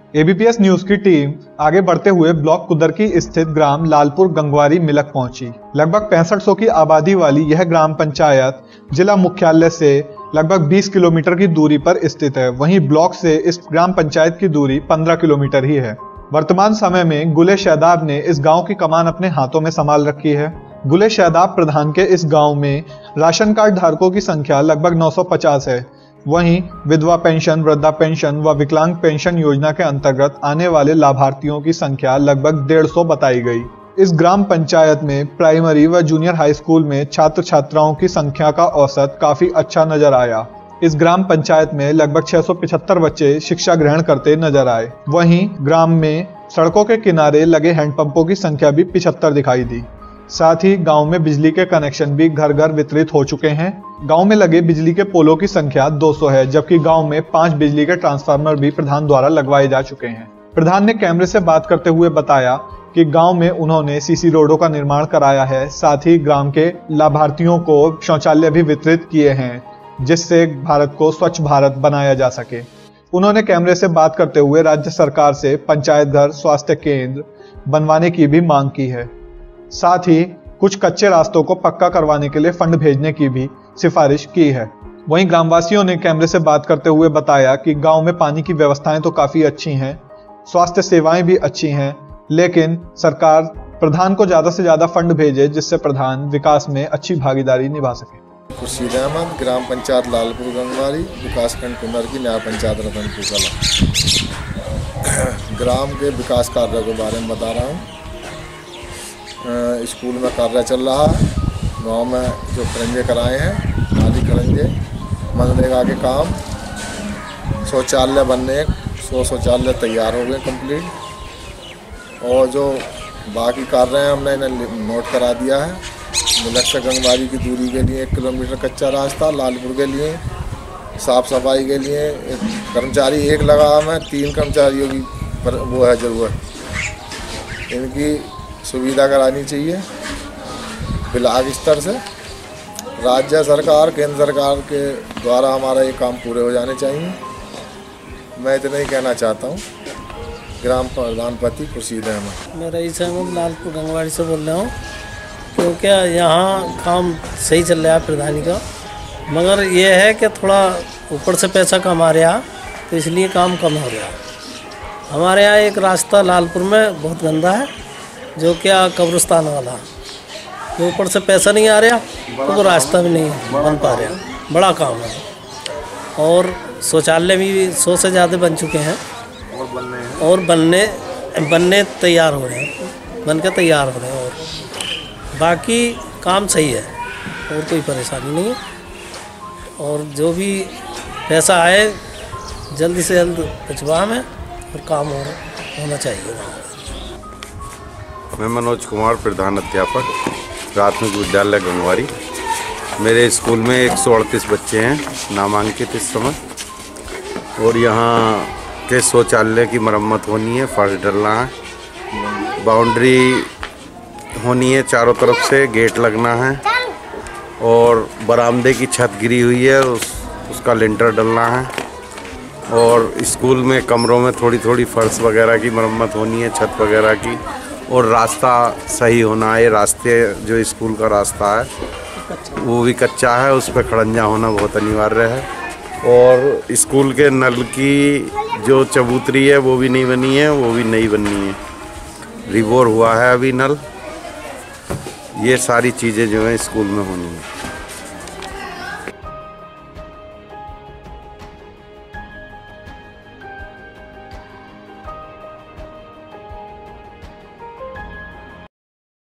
ABPS news की team आगे बढ़ते हुए ब्लॉक कुदरकी स्थित ग्राम लालपुर गंगवारी मिलक पहुंची। लगभग 6500 की आबादी वाली यह ग्राम पंचायत जिला मुख्यालय से लगभग 20 किलोमीटर की दूरी पर स्थित है। वहीं ब्लॉक से इस ग्राम पंचायत की दूरी 15 किलोमीटर ही है। वर्तमान समय में गुले शहदाब ने इस गांव की कमान अपने हाथों में संभाल रखी है। गुले शहदाब प्रधान के इस गांव में राशन कार्ड धारकों की संख्या लगभग 950 है। वहीं विधवा पेंशन, वृद्धा पेंशन व विकलांग पेंशन योजना के अंतर्गत आने वाले लाभार्थियों की संख्या लगभग 150 बताई गई। इस ग्राम पंचायत में प्राइमरी व जूनियर हाई स्कूल में छात्र छात्राओं की संख्या का औसत काफी अच्छा नजर आया। इस ग्राम पंचायत में लगभग 675 बच्चे शिक्षा ग्रहण करते नजर आए। वहीं ग्राम में सड़कों के किनारे लगे हैंडपंपों की संख्या भी 75 दिखाई दी। साथ ही गांव में बिजली के कनेक्शन भी घर घर वितरित हो चुके हैं। गांव में लगे बिजली के पोलों की संख्या 200 है, जबकि गांव में 5 बिजली के ट्रांसफार्मर भी प्रधान द्वारा लगवाए जा चुके हैं। प्रधान ने कैमरे से बात करते हुए बताया कि गांव में उन्होंने सीसी रोडों का निर्माण कराया है। साथ ही ग्राम के लाभार्थियों को शौचालय भी वितरित किए हैं, जिससे भारत को स्वच्छ भारत बनाया जा सके। उन्होंने कैमरे से बात करते हुए राज्य सरकार से पंचायत घर, स्वास्थ्य केंद्र बनवाने की भी मांग की है। साथ ही कुछ कच्चे रास्तों को पक्का करवाने के लिए फंड भेजने की भी सिफारिश की है। वहीं ग्रामवासियों ने कैमरे से बात करते हुए बताया कि गांव में पानी की व्यवस्थाएं तो काफी अच्छी हैं, स्वास्थ्य सेवाएं भी अच्छी हैं, लेकिन सरकार प्रधान को ज्यादा से ज्यादा फंड भेजे, जिससे प्रधान विकास में अच्छी भागीदारी निभा सके। खुर्शीद अहमद, ग्राम पंचायत लालपुर गंगवारी, विकासखंड कुंदरकी, न्याय पंचायत रतनपुर कला। ग्राम के विकास कार्य के बारे में बता रहा हूँ। स्कूल में कार्य चल रहा है। गांव में जो खरंजे कराए हैं, माली खरंजे, मनरेगा के काम, शौचालय बनने 100 शौचालय तैयार हो गए कंप्लीट। और जो बाकी कार्य हैं हमने इन्हें नोट करा दिया है। मिलक से गंगवारी की दूरी के लिए 1 किलोमीटर कच्चा रास्ता, लालपुर के लिए साफ सफाई के लिए एक कर्मचारी एक लगा है, 3 कर्मचारियों की वो है ज़रूरत। इनकी सुविधा करानी चाहिए ब्लॉक स्तर से। राज्य सरकार, केंद्र सरकार के द्वारा हमारा ये काम पूरे हो जाने चाहिए। मैं इतना ही कहना चाहता हूँ। ग्राम प्रधानपति खुर्शीद अहमद। मैं रईस अहमद लालपुर गंगवारी से बोल रहा हूँ। क्योंकि यहाँ काम सही चल रहा है प्रधानी का, मगर ये है कि थोड़ा ऊपर से पैसा कम आ रहा, तो इसलिए काम कम हो रहा। हमारे यहाँ एक रास्ता लालपुर में बहुत गंदा है, जो क्या कब्रिस्तान वाला, तो ऊपर से पैसा नहीं आ रहा तो वो रास्ता भी नहीं बन पा रहा। बड़ा काम है। और शौचालय भी 100 से ज़्यादा बन चुके हैं और बनने तैयार हो रहे हैं, बनकर तैयार हो रहे हैं। और बाकी काम सही है और कोई परेशानी नहीं है। और जो भी पैसा आए जल्दी से जल्द भिजवा में और काम होना चाहिए। मैं मनोज कुमार, प्रधान अध्यापक, प्राथमिक विद्यालय गंगवारी। मेरे स्कूल में 138 बच्चे हैं नामांकित इस समय। और यहाँ के शौचालय की मरम्मत होनी है, फर्श डलना है, बाउंड्री होनी है, चारों तरफ से गेट लगना है, और बरामदे की छत गिरी हुई है, उसका लिंटर डलना है। और स्कूल में कमरों में थोड़ी थोड़ी फर्श वगैरह की मरम्मत होनी है, छत वगैरह की। और रास्ता सही होना है। रास्ते जो स्कूल का रास्ता है वो भी कच्चा है, उस पर खड़ंजा होना बहुत अनिवार्य है। और स्कूल के नल की जो चबूतरी है वो भी नहीं बनी है, वो भी नई बननी है। रिबोर हुआ है अभी नल। ये सारी चीज़ें जो हैं स्कूल में होनी है।